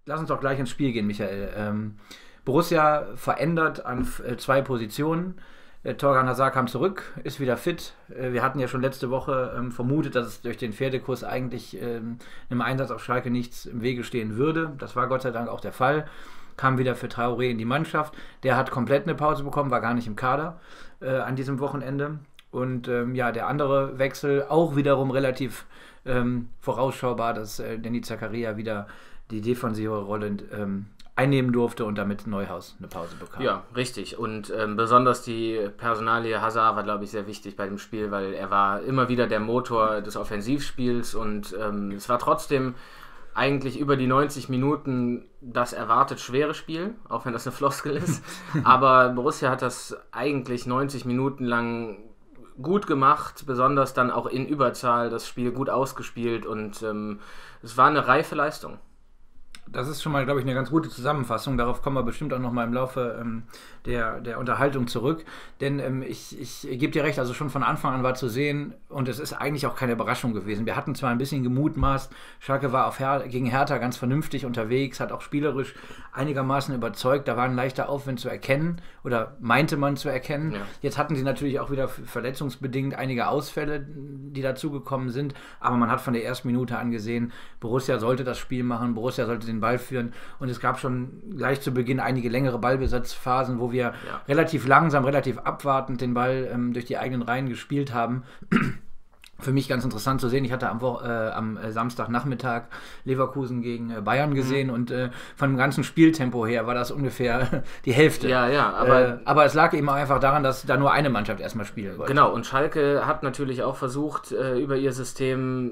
lass uns doch gleich ins Spiel gehen, Michael. Borussia verändert an 2 Positionen. Torgan Hazard kam zurück, ist wieder fit. Wir hatten ja schon letzte Woche vermutet, dass es durch den Pferdekurs eigentlich im Einsatz auf Schalke nichts im Wege stehen würde. Das war Gott sei Dank auch der Fall. Kam wieder für Traoré in die Mannschaft. Der hat komplett eine Pause bekommen, war gar nicht im Kader an diesem Wochenende. Und der andere Wechsel auch wiederum relativ vorausschaubar, dass Denis Zakaria wieder die defensive Rolle einnehmen durfte und damit Neuhaus eine Pause bekam. Ja, richtig. Und besonders die Personalie Hazard war, glaube ich, sehr wichtig bei dem Spiel, weil er war immer wieder der Motor des Offensivspiels und es war trotzdem eigentlich über die 90 Minuten das erwartet schwere Spiel, auch wenn das eine Floskel ist. Aber Borussia hat das eigentlich 90 Minuten lang gut gemacht, besonders dann auch in Überzahl das Spiel gut ausgespielt und es war eine reife Leistung. Das ist schon mal, glaube ich, eine ganz gute Zusammenfassung. Darauf kommen wir bestimmt auch noch mal im Laufe der Unterhaltung zurück. Denn ich gebe dir recht, also schon von Anfang an war zu sehen, und es ist eigentlich auch keine Überraschung gewesen. Wir hatten zwar ein bisschen gemutmaßt, Schalke war gegen Hertha ganz vernünftig unterwegs, hat auch spielerisch einigermaßen überzeugt. Da war ein leichter Aufwind zu erkennen oder meinte man zu erkennen. Ja. Jetzt hatten sie natürlich auch wieder verletzungsbedingt einige Ausfälle, die dazugekommen sind. Aber man hat von der ersten Minute an gesehen, Borussia sollte das Spiel machen, Borussia sollte den Ball führen. Und es gab schon gleich zu Beginn einige längere Ballbesatzphasen, wo wir relativ langsam, relativ abwartend den Ball durch die eigenen Reihen gespielt haben. Für mich ganz interessant zu sehen. Ich hatte am Samstagnachmittag Leverkusen gegen Bayern gesehen und von dem ganzen Spieltempo her war das ungefähr die Hälfte. Ja, aber es lag eben einfach daran, dass da nur eine Mannschaft erstmal spielen wollte. Genau, und Schalke hat natürlich auch versucht, über ihr System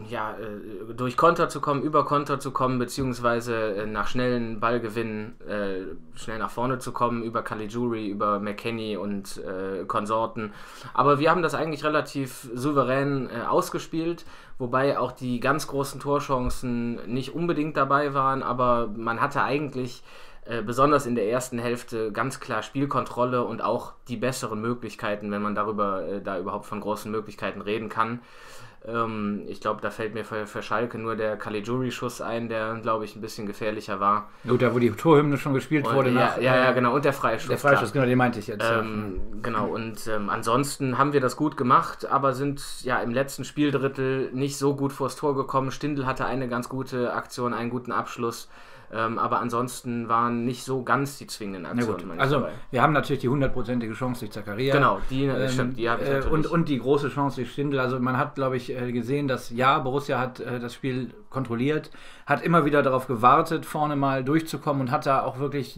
durch Konter zu kommen, über Konter zu kommen, beziehungsweise nach schnellen Ballgewinnen schnell nach vorne zu kommen, über Caligiuri, über McKennie und Konsorten. Aber wir haben das eigentlich relativ souverän ausgespielt, wobei auch die ganz großen Torchancen nicht unbedingt dabei waren, aber man hatte eigentlich besonders in der ersten Hälfte ganz klar Spielkontrolle und auch die besseren Möglichkeiten, wenn man da überhaupt von großen Möglichkeiten reden kann. Ich glaube, da fällt mir für Schalke nur der Caligiuri-Schuss ein, der, glaube ich, ein bisschen gefährlicher war. Gut, da wo die Torhymne schon gespielt wurde. Genau, und der Freischuss. Der Freischuss, genau, den meinte ich jetzt. Genau, und ansonsten haben wir das gut gemacht, aber sind im letzten Spieldrittel nicht so gut vors Tor gekommen. Stindl hatte eine ganz gute Aktion, einen guten Abschluss. Aber ansonsten waren nicht so ganz die zwingenden Aktionen. Also dabei. Wir haben natürlich die 100%ige Chance durch Zakaria. Genau, stimmt, die habe ich natürlich. Und die große Chance durch Stindl. Also man hat, glaube ich, gesehen, dass Borussia hat das Spiel kontrolliert, hat immer wieder darauf gewartet, vorne mal durchzukommen und hat da auch wirklich,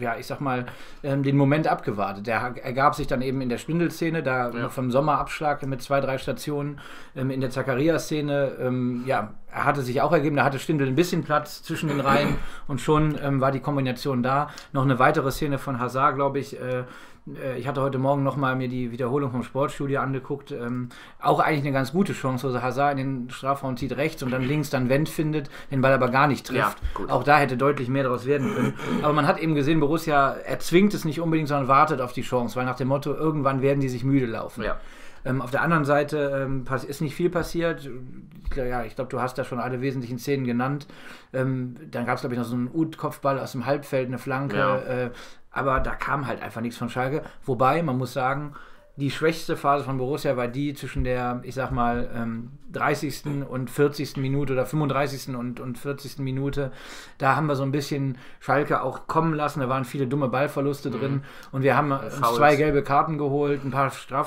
den Moment abgewartet. Der ergab sich dann eben in der Stindl-Szene, noch vom Sommerabschlag mit 2, 3 Stationen. In der Zakaria-Szene, er hatte sich auch ergeben, da hatte Stindl ein bisschen Platz zwischen den Reihen und schon war die Kombination da. Noch eine weitere Szene von Hazard, glaube ich. Ich hatte heute Morgen nochmal mir die Wiederholung vom Sportstudio angeguckt. Auch eigentlich eine ganz gute Chance, wo Hazard in den Strafraum zieht rechts und dann links dann Wendt findet, den Ball aber gar nicht trifft. Ja, auch da hätte deutlich mehr daraus werden können. Aber man hat eben gesehen, Borussia erzwingt es nicht unbedingt, sondern wartet auf die Chance, weil nach dem Motto, irgendwann werden die sich müde laufen. Ja. Auf der anderen Seite ist nicht viel passiert. Ich glaube, du hast da schon alle wesentlichen Szenen genannt. Dann gab es, glaube ich, noch so einen Ut-Kopfball aus dem Halbfeld, eine Flanke. Ja. Aber da kam halt einfach nichts von Schalke. Wobei, man muss sagen, die schwächste Phase von Borussia war die zwischen der, 30. und 40. Minute oder 35. und 40. Minute. Da haben wir so ein bisschen Schalke auch kommen lassen. Da waren viele dumme Ballverluste drin. Und wir haben uns 2 gelbe Karten geholt, ein paar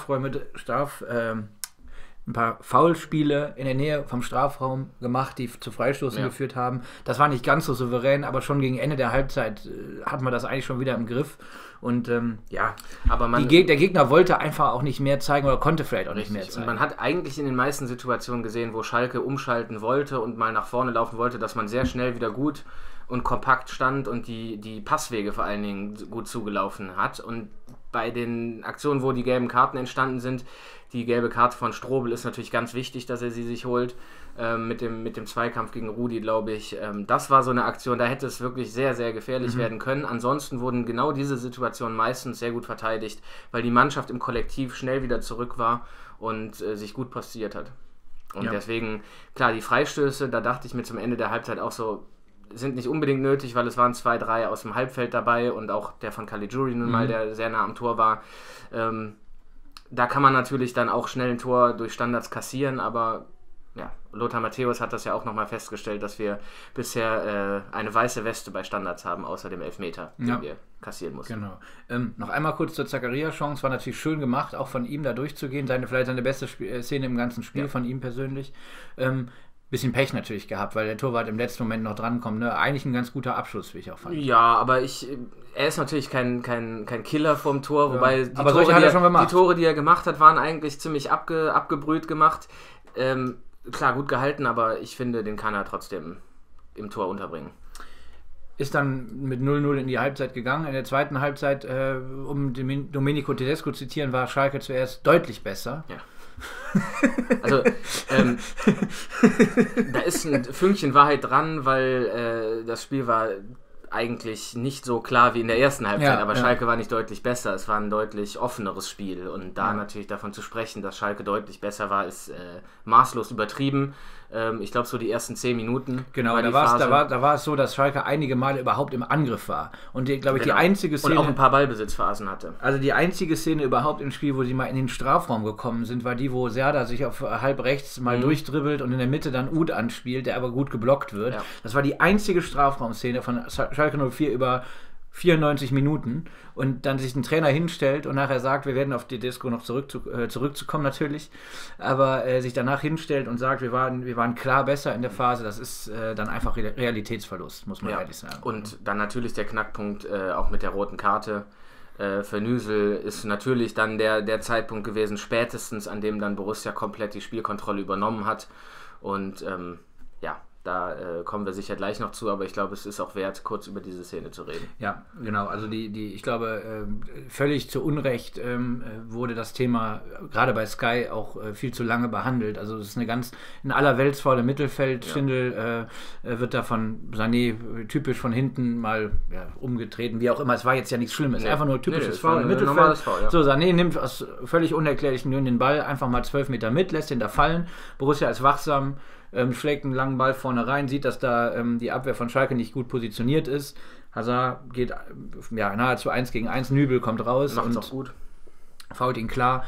ein paar Foulspiele in der Nähe vom Strafraum gemacht, die zu Freistoßen geführt haben. Das war nicht ganz so souverän, aber schon gegen Ende der Halbzeit hat man das eigentlich schon wieder im Griff. Und aber der Gegner wollte einfach auch nicht mehr zeigen oder konnte vielleicht auch nicht mehr zeigen. Und man hat eigentlich in den meisten Situationen gesehen, wo Schalke umschalten wollte und mal nach vorne laufen wollte, dass man sehr schnell wieder gut und kompakt stand und die Passwege vor allen Dingen gut zugelaufen hat. Und bei den Aktionen, wo die gelben Karten entstanden sind, die gelbe Karte von Strobel ist natürlich ganz wichtig, dass er sie sich holt, mit dem Zweikampf gegen Rudi, glaube ich. Das war so eine Aktion, da hätte es wirklich sehr, sehr gefährlich werden können. Ansonsten wurden genau diese Situationen meistens sehr gut verteidigt, weil die Mannschaft im Kollektiv schnell wieder zurück war und sich gut postiert hat. Und deswegen, klar, die Freistöße, da dachte ich mir zum Ende der Halbzeit auch so, sind nicht unbedingt nötig, weil es waren 2, 3 aus dem Halbfeld dabei und auch der von Caligiuri nun mal, der sehr nah am Tor war. Da kann man natürlich dann auch schnell ein Tor durch Standards kassieren, aber ja, Lothar Matthäus hat das ja auch nochmal festgestellt, dass wir bisher eine weiße Weste bei Standards haben, außer dem Elfmeter, den wir kassieren mussten. Genau. Noch einmal kurz zur Zakaria-Chance, war natürlich schön gemacht, auch von ihm da durchzugehen, vielleicht seine beste Szene im ganzen Spiel von ihm persönlich. Bisschen Pech natürlich gehabt, weil der Torwart im letzten Moment noch drankommt. Ne? Eigentlich ein ganz guter Abschluss, wie ich auch fand. Ja, aber er ist natürlich kein Killer vorm Tor, wobei die Tore, die er gemacht hat, waren eigentlich ziemlich abgebrüht gemacht. Klar, gut gehalten, aber ich finde, den kann er trotzdem im Tor unterbringen. Ist dann mit 0-0 in die Halbzeit gegangen. In der zweiten Halbzeit, um Domenico Tedesco zu zitieren, war Schalke zuerst deutlich besser. Ja. Also, da ist ein Fünkchen Wahrheit dran, weil das Spiel war eigentlich nicht so klar wie in der ersten Halbzeit, aber Schalke war nicht deutlich besser. Es war ein deutlich offeneres Spiel und da natürlich davon zu sprechen, dass Schalke deutlich besser war, ist maßlos übertrieben. Ich glaube, so die ersten 10 Minuten. Genau, da war es so, dass Schalke einige Male überhaupt im Angriff war. Und glaube ich, die einzige Szene. Und auch ein paar Ballbesitzphasen hatte. Also die einzige Szene überhaupt im Spiel, wo sie mal in den Strafraum gekommen sind, war die, wo Serda sich auf halb rechts mal durchdribbelt und in der Mitte dann Uth anspielt, der aber gut geblockt wird. Ja. Das war die einzige Strafraumszene von Schalke 04 über 94 Minuten und dann sich ein Trainer hinstellt und nachher sagt, wir werden auf Tedesco noch zurückzukommen natürlich, aber sich danach hinstellt und sagt, wir waren klar besser in der Phase, das ist dann einfach Realitätsverlust, muss man ehrlich sagen. Und dann natürlich der Knackpunkt auch mit der roten Karte für Nüsel ist natürlich dann der Zeitpunkt gewesen, spätestens an dem dann Borussia komplett die Spielkontrolle übernommen hat und da kommen wir sicher gleich noch zu, aber ich glaube, es ist auch wert, kurz über diese Szene zu reden. Ja, genau. Also ich glaube, völlig zu Unrecht wurde das Thema gerade bei Sky auch viel zu lange behandelt. Also es ist eine ganz in aller Weltsfaul im Mittelfeld. Ja. Schindel wird da von Sané typisch von hinten mal umgetreten, wie auch immer. Es war jetzt ja nichts Schlimmes. Nee. Einfach nur typisches Foul im Mittelfeld. Normales Foul, ja. So, Sané nimmt aus völlig unerklärlichen Gründen den Ball einfach mal 12 Meter mit, lässt ihn da fallen. Borussia ist wachsam. Schlägt einen langen Ball vorne rein, sieht, dass da die Abwehr von Schalke nicht gut positioniert ist. Hazard geht nahezu 1 gegen 1, Nübel kommt raus. Macht's auch gut. Fault ihn klar.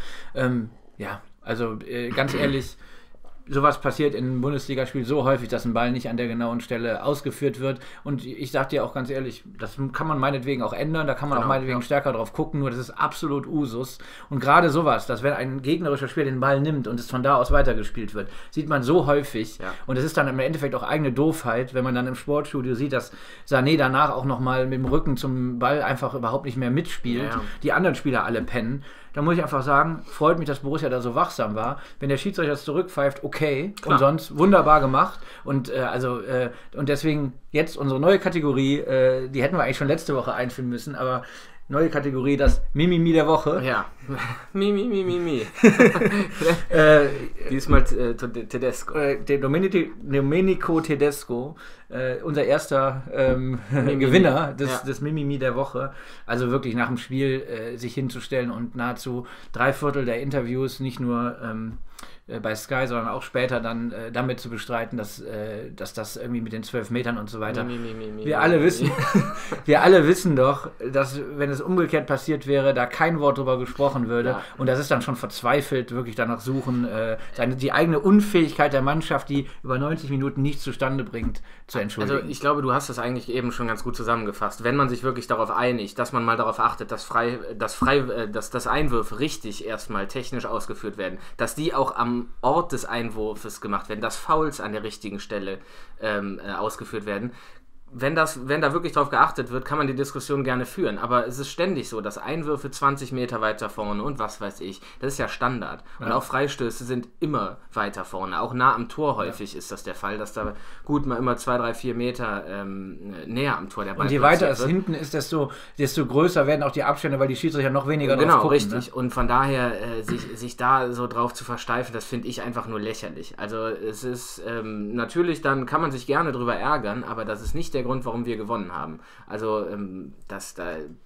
Ganz ehrlich, sowas passiert in einem Bundesligaspiel so häufig, dass ein Ball nicht an der genauen Stelle ausgeführt wird. Und ich sag dir auch ganz ehrlich, das kann man meinetwegen auch ändern, da kann man auch meinetwegen stärker drauf gucken, nur das ist absolut Usus. Und gerade sowas, dass wenn ein gegnerischer Spieler den Ball nimmt und es von da aus weitergespielt wird, sieht man so häufig. Ja. Und es ist dann im Endeffekt auch eigene Doofheit, wenn man dann im Sportstudio sieht, dass Sané danach auch nochmal mit dem Rücken zum Ball einfach überhaupt nicht mehr mitspielt. Ja. Die anderen Spieler alle pennen. Da muss ich einfach sagen, freut mich, dass Borussia da so wachsam war. Wenn der Schiedsrichter das zurückpfeift, okay. Klar. Und sonst wunderbar gemacht. Und und deswegen jetzt unsere neue Kategorie, die hätten wir eigentlich schon letzte Woche einführen müssen, aber neue Kategorie, das Mimimi der Woche. Ja. Mimimi. Diesmal Tedesco. Domenico Tedesco, unser erster Gewinner des Mimimi der Woche. Also wirklich nach dem Spiel sich hinzustellen und nahezu 3/4 der Interviews nicht nur bei Sky, sondern auch später dann damit zu bestreiten, dass das irgendwie mit den 12 Metern und so weiter. Wir alle wissen doch, dass wenn es umgekehrt passiert wäre, da kein Wort drüber gesprochen würde. Ja. Und das ist dann schon verzweifelt, wirklich danach suchen, die eigene Unfähigkeit der Mannschaft, die über 90 Minuten nichts zustande bringt, zu entschuldigen. Also ich glaube, du hast das eigentlich eben schon ganz gut zusammengefasst. Wenn man sich wirklich darauf einigt, dass man mal darauf achtet, dass Einwürfe richtig erstmal technisch ausgeführt werden, dass die auch am Ort des Einwurfes gemacht werden, dass Fouls an der richtigen Stelle ausgeführt werden. Wenn da wirklich drauf geachtet wird, kann man die Diskussion gerne führen. Aber es ist ständig so, dass Einwürfe 20 Meter weiter vorne und was weiß ich, das ist ja Standard. Ja. Und auch Freistöße sind immer weiter vorne. Auch nah am Tor häufig ist das der Fall, dass da gut mal immer 2, 3, 4 Meter näher am Tor der Ball und je weiter es hinten ist, desto größer werden auch die Abstände, weil die Schiedsrichter noch weniger drauf gucken. Genau, richtig. Ne? Und von daher sich da so drauf zu versteifen, das finde ich einfach nur lächerlich. Also es ist natürlich, dann kann man sich gerne drüber ärgern, aber das ist nicht der Grund, warum wir gewonnen haben. Also,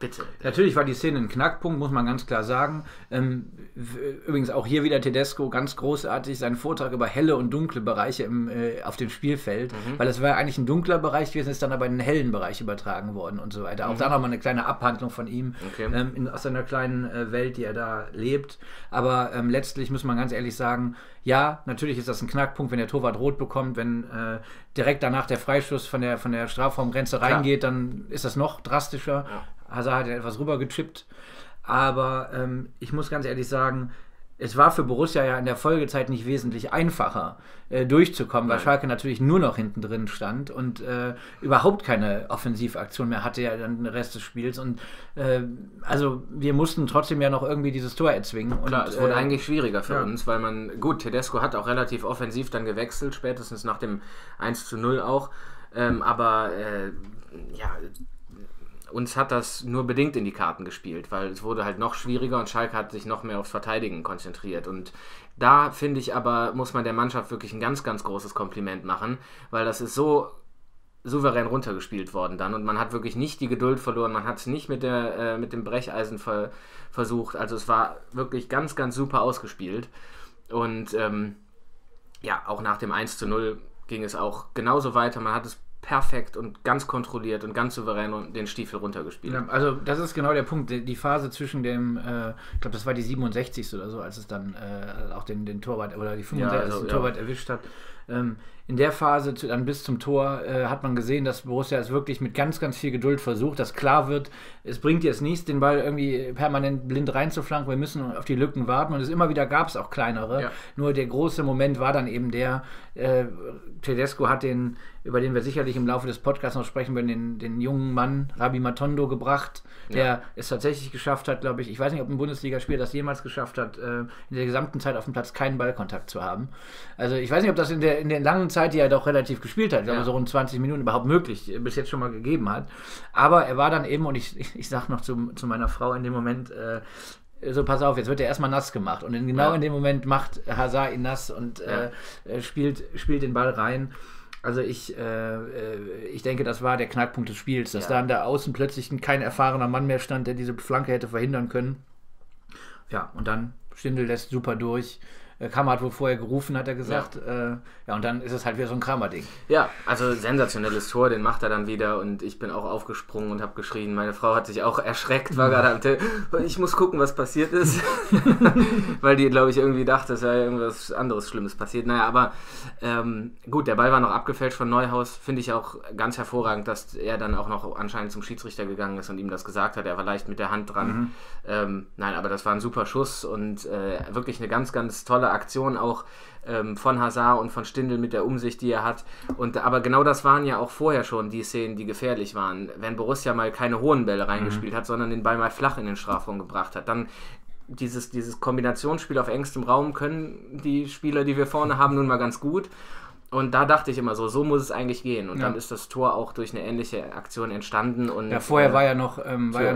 bitte. Natürlich war die Szene ein Knackpunkt, muss man ganz klar sagen. Übrigens auch hier wieder Tedesco ganz großartig seinen Vortrag über helle und dunkle Bereiche auf dem Spielfeld, weil es war ja eigentlich ein dunkler Bereich gewesen, ist dann aber in den hellen Bereich übertragen worden und so weiter. Auch da nochmal eine kleine Abhandlung von ihm aus seiner kleinen Welt, die er da lebt. Aber letztlich muss man ganz ehrlich sagen, ja, natürlich ist das ein Knackpunkt, wenn der Torwart rot bekommt, wenn direkt danach der Freistoß von der Strafraumgrenze reingeht, dann ist das noch drastischer. Ja. Hazard hat ja etwas rübergechippt, aber ich muss ganz ehrlich sagen, es war für Borussia ja in der Folgezeit nicht wesentlich einfacher durchzukommen, weil Schalke natürlich nur noch hinten drin stand und überhaupt keine Offensivaktion mehr hatte ja dann den Rest des Spiels und also wir mussten trotzdem ja noch irgendwie dieses Tor erzwingen. Klar, es wurde eigentlich schwieriger für uns, weil Tedesco hat auch relativ offensiv dann gewechselt, spätestens nach dem 1:0 auch, aber uns hat das nur bedingt in die Karten gespielt, weil es wurde halt noch schwieriger und Schalke hat sich noch mehr aufs Verteidigen konzentriert. Und da finde ich aber, muss man der Mannschaft wirklich ein ganz, ganz großes Kompliment machen, weil das ist so souverän runtergespielt worden dann und man hat wirklich nicht die Geduld verloren, man hat es nicht mit dem Brecheisen versucht. Also es war wirklich ganz, ganz super ausgespielt. Und auch nach dem 1:0 ging es auch genauso weiter. Man hat es perfekt und ganz kontrolliert und ganz souverän und den Stiefel runtergespielt. Ja, also das ist genau der Punkt, die Phase zwischen dem, ich glaube das war die 67. oder so, als es dann auch den Torwart oder die 65. Torwart erwischt hat. In der Phase dann bis zum Tor hat man gesehen, dass Borussia es wirklich mit ganz, ganz viel Geduld versucht, dass klar wird, es bringt jetzt nichts, den Ball irgendwie permanent blind reinzuflanken, wir müssen auf die Lücken warten und immer wieder gab es auch kleinere, nur der große Moment war dann eben Tedesco hat über den wir sicherlich im Laufe des Podcasts noch sprechen werden, den jungen Mann Rabi Matondo gebracht, der es tatsächlich geschafft hat, glaube ich weiß nicht, ob ein Bundesligaspieler das jemals geschafft hat, in der gesamten Zeit auf dem Platz keinen Ballkontakt zu haben. Also ich weiß nicht, ob das in der langen Zeit, die er doch relativ gespielt hat, ich glaube so rund 20 Minuten überhaupt möglich bis jetzt schon mal gegeben hat. Aber er war dann eben, und ich sag noch zu meiner Frau in dem Moment, so pass auf, jetzt wird er erstmal nass gemacht. Und in dem Moment macht Hazard ihn nass und spielt den Ball rein. Also ich denke, das war der Knackpunkt des Spiels, dass da an der Außen plötzlich kein erfahrener Mann mehr stand, der diese Flanke hätte verhindern können. Ja, und dann Stindl lässt super durch. Kramer hat wohl vorher gerufen, hat er gesagt. Und dann ist es halt wieder so ein Kramer-Ding. Ja, also sensationelles Tor, den macht er dann wieder und ich bin auch aufgesprungen und habe geschrien. Meine Frau hat sich auch erschreckt, war gerade ich muss gucken, was passiert ist. Weil die, glaube ich, irgendwie dachte, es wäre irgendwas anderes Schlimmes passiert. Naja, aber gut, der Ball war noch abgefälscht von Neuhaus. Finde ich auch ganz hervorragend, dass er dann auch noch anscheinend zum Schiedsrichter gegangen ist und ihm das gesagt hat. Er war leicht mit der Hand dran. Nein, aber das war ein super Schuss und wirklich eine ganz, ganz tolle Aktion auch von Hazard und von Stindl mit der Umsicht, die er hat. Aber genau das waren ja auch vorher schon die Szenen, die gefährlich waren. Wenn Borussia mal keine hohen Bälle reingespielt hat, sondern den Ball mal flach in den Strafraum gebracht hat, dann dieses Kombinationsspiel auf engstem Raum können die Spieler, die wir vorne haben, nun mal ganz gut. Und da dachte ich immer so muss es eigentlich gehen. Und dann ist das Tor auch durch eine ähnliche Aktion entstanden. Und vorher war ja noch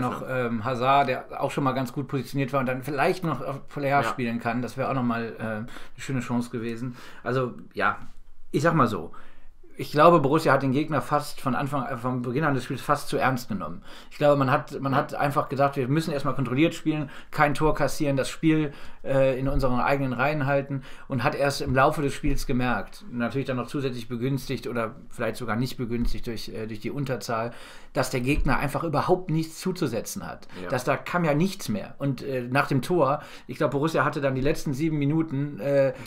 Hazard, der auch schon mal ganz gut positioniert war und dann vielleicht noch auf Player spielen kann. Das wäre auch nochmal eine schöne Chance gewesen. Also ja, ich sag mal so, ich glaube, Borussia hat den Gegner vom Beginn an des Spiels fast zu ernst genommen. Ich glaube, man hat einfach gesagt, wir müssen erstmal kontrolliert spielen, kein Tor kassieren, das Spiel in unseren eigenen Reihen halten und hat erst im Laufe des Spiels gemerkt, natürlich dann noch zusätzlich begünstigt oder vielleicht sogar nicht begünstigt durch die Unterzahl, dass der Gegner einfach überhaupt nichts zuzusetzen hat. Ja. Da kam ja nichts mehr. Und nach dem Tor, ich glaube, Borussia hatte dann die letzten 7 Minuten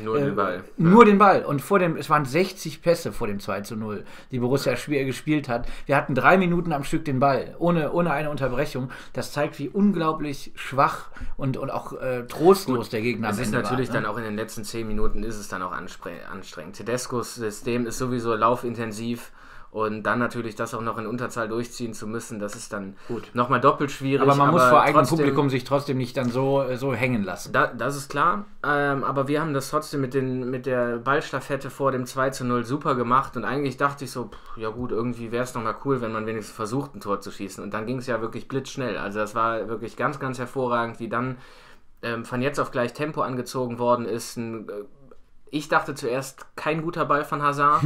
nur den Ball. Und es waren 60 Pässe vor dem 2:0, die Borussia gespielt hat. Wir hatten 3 Minuten am Stück den Ball, ohne eine Unterbrechung. Das zeigt, wie unglaublich schwach und auch trostlos der Gegner am Ende war. Es ist natürlich dann auch in den letzten 10 Minuten ist es dann auch anstrengend. Tedescos System ist sowieso laufintensiv. Und dann natürlich das auch noch in Unterzahl durchziehen zu müssen, das ist dann nochmal doppelt schwierig. Aber man muss vor eigenem Publikum sich trotzdem nicht dann so hängen lassen. Das ist klar, aber wir haben das trotzdem mit der Ballstaffette vor dem 2:0 super gemacht und eigentlich dachte ich so, ja gut, irgendwie wäre es nochmal cool, wenn man wenigstens versucht, ein Tor zu schießen. Und dann ging es ja wirklich blitzschnell. Also das war wirklich ganz, ganz hervorragend, wie dann von jetzt auf gleich Tempo angezogen worden ist, Ich dachte zuerst, kein guter Ball von Hazard.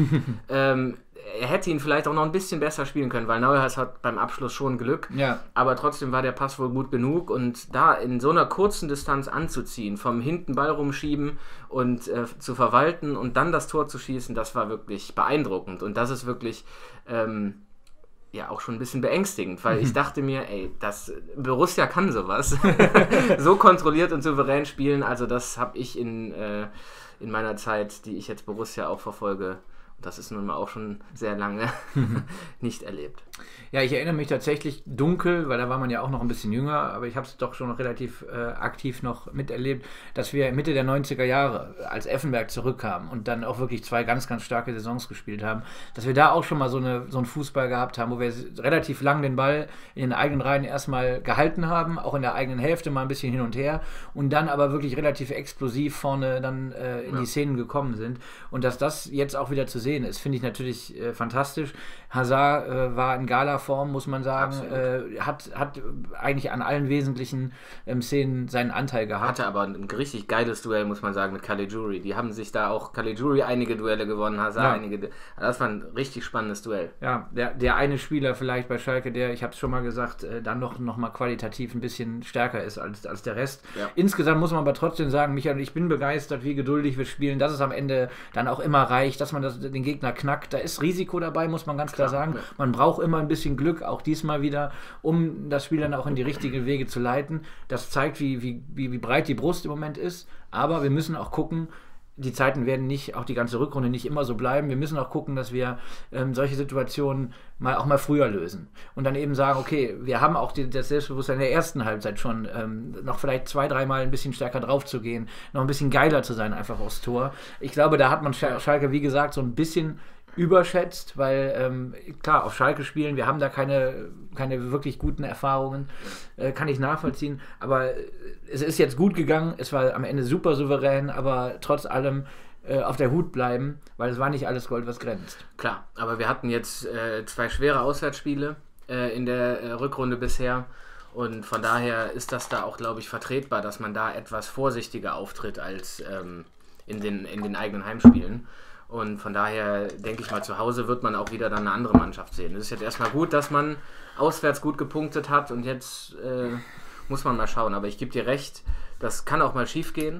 Er hätte ihn vielleicht auch noch ein bisschen besser spielen können, weil Neuhaus hat beim Abschluss schon Glück. Ja. Aber trotzdem war der Pass wohl gut genug. Und da in so einer kurzen Distanz anzuziehen, vom hinten Ball rumschieben und zu verwalten und dann das Tor zu schießen, das war wirklich beeindruckend. Und das ist wirklich auch schon ein bisschen beängstigend, weil ich dachte mir, Borussia kann sowas. So kontrolliert und souverän spielen. Also das habe ich in meiner Zeit, die ich jetzt Borussia auch verfolge, das ist nun mal auch schon sehr lange, nicht erlebt. Ja, ich erinnere mich tatsächlich dunkel, weil da war man ja auch noch ein bisschen jünger, aber ich habe es doch schon noch relativ aktiv noch miterlebt, dass wir Mitte der 90er Jahre, als Effenberg zurückkam und dann auch wirklich 2 ganz, ganz starke Saisons gespielt haben, dass wir da auch schon mal so einen Fußball gehabt haben, wo wir relativ lang den Ball in den eigenen Reihen erstmal gehalten haben, auch in der eigenen Hälfte mal ein bisschen hin und her und dann aber wirklich relativ explosiv vorne dann in die Szenen gekommen sind. Und dass das jetzt auch wieder zu sehen ist, finde ich natürlich fantastisch. Hazard war in Gala-Form, muss man sagen, hat eigentlich an allen wesentlichen Szenen seinen Anteil gehabt. Hatte aber ein richtig geiles Duell, muss man sagen, mit Caligiuri. Die haben sich da auch, Caligiuri einige Duelle gewonnen, Hazard einige. Das war ein richtig spannendes Duell. Ja, der eine Spieler vielleicht bei Schalke, der, ich habe es schon mal gesagt, dann noch mal qualitativ ein bisschen stärker ist als der Rest. Ja. Insgesamt muss man aber trotzdem sagen, Michael, ich bin begeistert, wie geduldig wir spielen, dass es am Ende dann auch immer reicht, dass man den Gegner knackt. Da ist Risiko dabei, muss man ganz klar sagen. Ja. Man braucht immer ein bisschen Glück, auch diesmal wieder, um das Spiel dann auch in die richtigen Wege zu leiten. Das zeigt, wie breit die Brust im Moment ist. Aber wir müssen auch gucken, die Zeiten werden auch die ganze Rückrunde nicht immer so bleiben. Wir müssen auch gucken, dass wir solche Situationen auch mal früher lösen. Und dann eben sagen, okay, wir haben auch das Selbstbewusstsein in der ersten Halbzeit schon, noch vielleicht 2-3 Mal ein bisschen stärker drauf zu gehen, noch ein bisschen geiler zu sein einfach aufs Tor. Ich glaube, da hat man Schalke, wie gesagt, so ein bisschen überschätzt, weil klar, auf Schalke spielen, wir haben da keine wirklich guten Erfahrungen, kann ich nachvollziehen, aber es ist jetzt gut gegangen, es war am Ende super souverän, aber trotz allem auf der Hut bleiben, weil es war nicht alles Gold, was glänzt. Klar, aber wir hatten jetzt 2 schwere Auswärtsspiele in der Rückrunde bisher und von daher ist das da auch, glaube ich, vertretbar, dass man da etwas vorsichtiger auftritt als in den eigenen Heimspielen. Und von daher denke ich mal, zu Hause wird man auch wieder dann eine andere Mannschaft sehen. Es ist jetzt erstmal gut, dass man auswärts gut gepunktet hat und jetzt muss man mal schauen. Aber ich gebe dir recht, das kann auch mal schief gehen,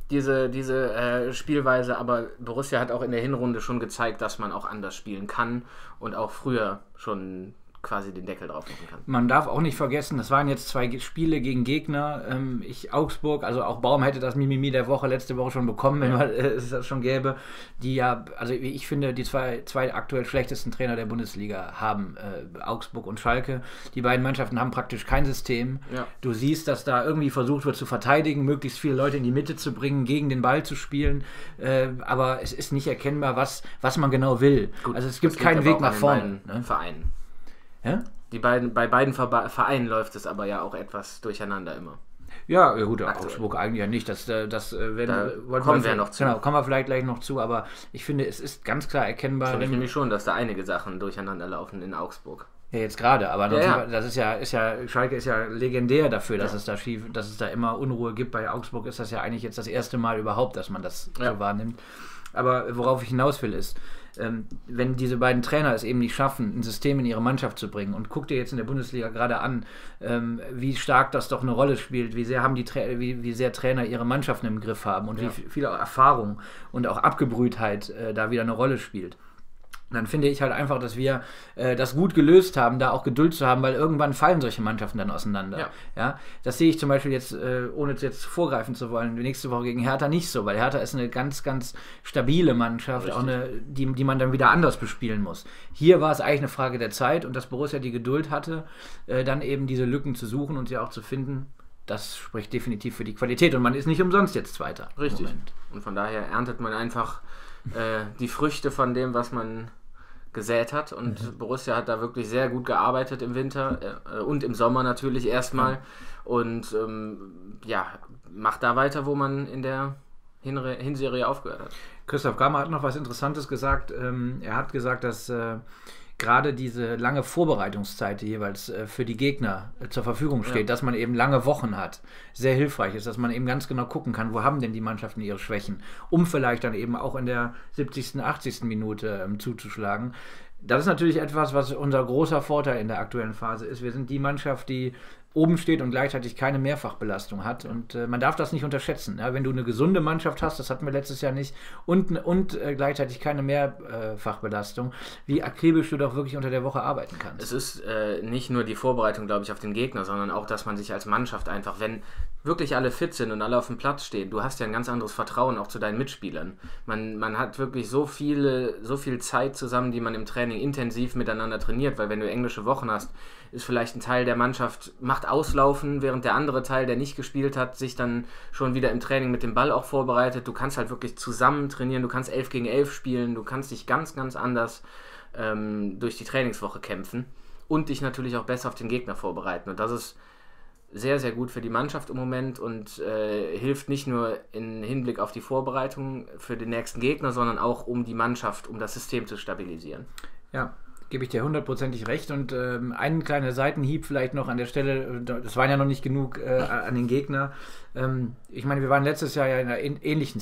diese Spielweise. Aber Borussia hat auch in der Hinrunde schon gezeigt, dass man auch anders spielen kann und auch früher schon quasi den Deckel drauf machen kann. Man darf auch nicht vergessen, das waren jetzt 2 Spiele gegen Gegner. Augsburg, also auch Baum hätte das Mimimi der Woche letzte Woche schon bekommen, wenn es das schon gäbe. Die ja, also ich finde, die zwei aktuell schlechtesten Trainer der Bundesliga haben Augsburg und Schalke. Die beiden Mannschaften haben praktisch kein System. Ja. Du siehst, dass da irgendwie versucht wird zu verteidigen, möglichst viele Leute in die Mitte zu bringen, gegen den Ball zu spielen. Aber es ist nicht erkennbar, was man genau will. Gut, also es gibt keinen Weg nach vorne. Vereinen. Ja? Bei beiden Vereinen läuft es aber ja auch etwas durcheinander immer. Ja, gut, Augsburg eigentlich ja nicht. Kommen wir noch zu. Genau, kommen wir vielleicht gleich noch zu, aber ich finde, es ist ganz klar erkennbar. Ich nämlich schon, dass da einige Sachen durcheinander laufen in Augsburg. Ja, jetzt gerade, aber das ist ja, Schalke ist ja legendär dafür, dass es da immer Unruhe gibt. Bei Augsburg ist das ja eigentlich jetzt das erste Mal überhaupt, dass man das so wahrnimmt. Aber worauf ich hinaus will ist, wenn diese beiden Trainer es eben nicht schaffen, ein System in ihre Mannschaft zu bringen, und guck dir jetzt in der Bundesliga gerade an, wie stark das doch eine Rolle spielt, wie sehr Trainer ihre Mannschaften im Griff haben und wie viel Erfahrung und auch Abgebrühtheit da wieder eine Rolle spielt. Dann finde ich halt einfach, dass wir das gut gelöst haben, da auch Geduld zu haben, weil irgendwann fallen solche Mannschaften dann auseinander. Ja, das sehe ich zum Beispiel jetzt, ohne jetzt vorgreifen zu wollen, nächste Woche gegen Hertha nicht so, weil Hertha ist eine ganz, ganz stabile Mannschaft, auch die man dann wieder anders bespielen muss. Hier war es eigentlich eine Frage der Zeit und dass Borussia die Geduld hatte, dann eben diese Lücken zu suchen und sie auch zu finden. Das spricht definitiv für die Qualität und man ist nicht umsonst jetzt Zweiter. Richtig. Und von daher erntet man einfach die Früchte von dem, was man gesät hat, und Borussia hat da wirklich sehr gut gearbeitet im Winter und im Sommer natürlich erstmal und macht da weiter, wo man in der Hinserie aufgehört hat. Christoph Kramer hat noch was Interessantes gesagt. Er hat gesagt, dass gerade diese lange Vorbereitungszeit, die jeweils für die Gegner zur Verfügung steht, dass man eben lange Wochen hat, sehr hilfreich ist, dass man eben ganz genau gucken kann, wo haben denn die Mannschaften ihre Schwächen, um vielleicht dann eben auch in der 70., 80. Minute zuzuschlagen. Das ist natürlich etwas, was unser großer Vorteil in der aktuellen Phase ist. Wir sind die Mannschaft, die oben steht und gleichzeitig keine Mehrfachbelastung hat. Und man darf das nicht unterschätzen. Ja? Wenn du eine gesunde Mannschaft hast, das hatten wir letztes Jahr nicht, und gleichzeitig keine Mehrfachbelastung, wie akribisch du doch wirklich unter der Woche arbeiten kannst. Es ist nicht nur die Vorbereitung, glaube ich, auf den Gegner, sondern auch, dass man sich als Mannschaft einfach, wenn wirklich alle fit sind und alle auf dem Platz stehen, du hast ja ein ganz anderes Vertrauen auch zu deinen Mitspielern. Man hat wirklich so viel Zeit zusammen, die man im Training intensiv miteinander trainiert, weil wenn du englische Wochen hast, ist vielleicht ein Teil der Mannschaft, macht auslaufen, während der andere Teil, der nicht gespielt hat, sich dann schon wieder im Training mit dem Ball auch vorbereitet. Du kannst halt wirklich zusammen trainieren, du kannst 11 gegen 11 spielen, du kannst dich ganz, ganz anders durch die Trainingswoche kämpfen und dich natürlich auch besser auf den Gegner vorbereiten. Und das ist sehr, sehr gut für die Mannschaft im Moment und hilft nicht nur im Hinblick auf die Vorbereitung für den nächsten Gegner, sondern auch um die Mannschaft, um das System zu stabilisieren. Ja, gebe ich dir 100%ig recht. Und einen kleinen Seitenhieb vielleicht noch an der Stelle, das waren ja noch nicht genug an den Gegner. Ich meine, wir waren letztes Jahr ja in einer ähnlichen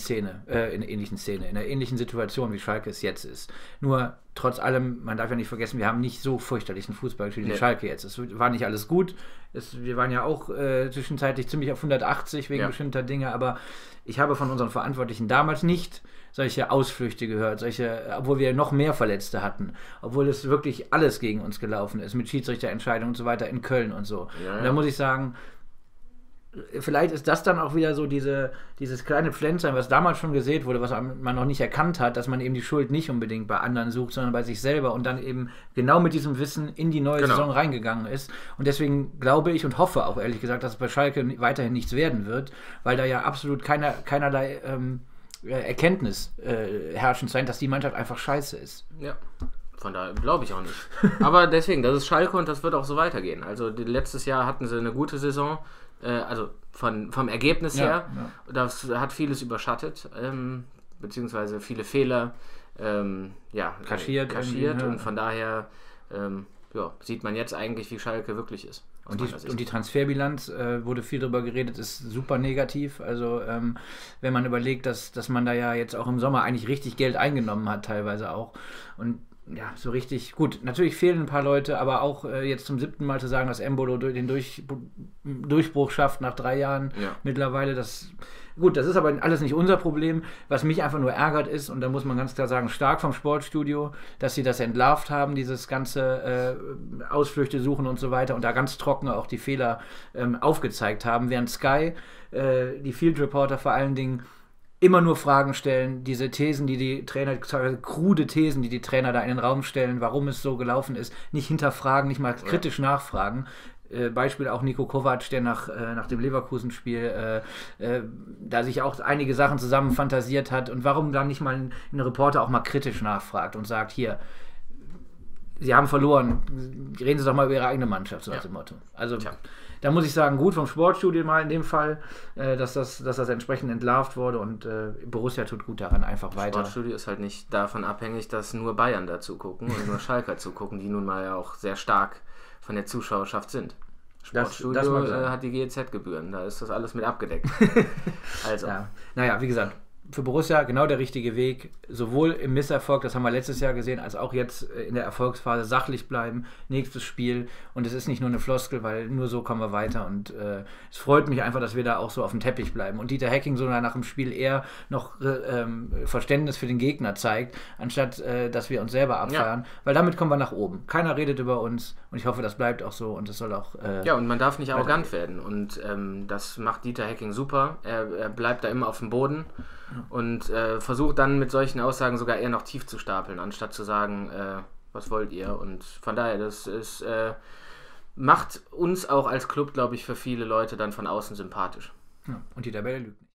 Situation, wie Schalke es jetzt ist. Nur trotz allem, man darf ja nicht vergessen, wir haben nicht so fürchterlichen Fußball gespielt wie Schalke jetzt. Es war nicht alles gut. Wir waren ja auch zwischenzeitlich ziemlich auf 180 wegen bestimmter Dinge, aber ich habe von unseren Verantwortlichen damals nicht solche Ausflüchte gehört, obwohl wir noch mehr Verletzte hatten, obwohl es wirklich alles gegen uns gelaufen ist, mit Schiedsrichterentscheidungen und so weiter in Köln und so. Ja. Und da muss ich sagen, vielleicht ist das dann auch wieder so dieses kleine Pflänzchen, was damals schon gesät wurde, was man noch nicht erkannt hat, dass man eben die Schuld nicht unbedingt bei anderen sucht, sondern bei sich selber und dann eben genau mit diesem Wissen in die neue Saison reingegangen ist. Und deswegen glaube ich und hoffe auch ehrlich gesagt, dass es bei Schalke weiterhin nichts werden wird, weil da ja absolut keinerlei Erkenntnis herrschend sein, dass die Mannschaft einfach scheiße ist. Ja. Von daher glaube ich auch nicht. Aber deswegen, das ist Schalke und das wird auch so weitergehen. Also letztes Jahr hatten sie eine gute Saison, also vom Ergebnis her. Ja. Das hat vieles überschattet, beziehungsweise viele Fehler kaschiert und von daher sieht man jetzt eigentlich, wie Schalke wirklich ist. Und die Transferbilanz, wurde viel drüber geredet, ist super negativ. Also wenn man überlegt, dass man da ja jetzt auch im Sommer eigentlich richtig Geld eingenommen hat, teilweise auch. Und ja, so richtig gut. Natürlich fehlen ein paar Leute, aber auch jetzt zum 7. Mal zu sagen, dass Embolo den Durchbruch schafft nach 3 Jahren mittlerweile, das ist aber alles nicht unser Problem. Was mich einfach nur ärgert ist, und da muss man ganz klar sagen, stark vom Sportstudio, dass sie das entlarvt haben, dieses ganze Ausflüchte suchen und so weiter und da ganz trocken auch die Fehler aufgezeigt haben, während Sky, die Field Reporter vor allen Dingen, immer nur Fragen stellen, diese Thesen, krude Thesen, die die Trainer da in den Raum stellen, warum es so gelaufen ist, nicht hinterfragen, nicht mal kritisch nachfragen. Beispiel auch Niko Kovac, der nach dem Leverkusen-Spiel da sich auch einige Sachen zusammen fantasiert hat und warum dann nicht mal ein Reporter auch mal kritisch nachfragt und sagt, hier, Sie haben verloren, reden Sie doch mal über Ihre eigene Mannschaft, so nach dem Motto. Also da muss ich sagen, gut vom Sportstudio mal in dem Fall, dass das entsprechend entlarvt wurde und Borussia tut gut daran, einfach weiter. Das Sportstudio ist halt nicht davon abhängig, dass nur Bayern dazu gucken und nur Schalker zugucken, die nun mal ja auch sehr stark von der Zuschauerschaft sind. Sportstudio hat die GEZ-Gebühren, da ist das alles mit abgedeckt. Also. Ja. Naja, wie gesagt, für Borussia genau der richtige Weg, sowohl im Misserfolg, das haben wir letztes Jahr gesehen, als auch jetzt in der Erfolgsphase sachlich bleiben, nächstes Spiel und es ist nicht nur eine Floskel, weil nur so kommen wir weiter und es freut mich einfach, dass wir da auch so auf dem Teppich bleiben und Dieter Hecking so nach dem Spiel eher noch Verständnis für den Gegner zeigt, anstatt dass wir uns selber abfeiern, weil damit kommen wir nach oben. Keiner redet über uns und ich hoffe, das bleibt auch so und es soll auch und man darf nicht arrogant werden und das macht Dieter Hecking super, er bleibt da immer auf dem Boden und versucht dann mit solchen Aussagen sogar eher noch tief zu stapeln, anstatt zu sagen, was wollt ihr? Und von daher, das ist, macht uns auch als Club, glaube ich, für viele Leute dann von außen sympathisch. Ja, und die Tabelle lügt nicht.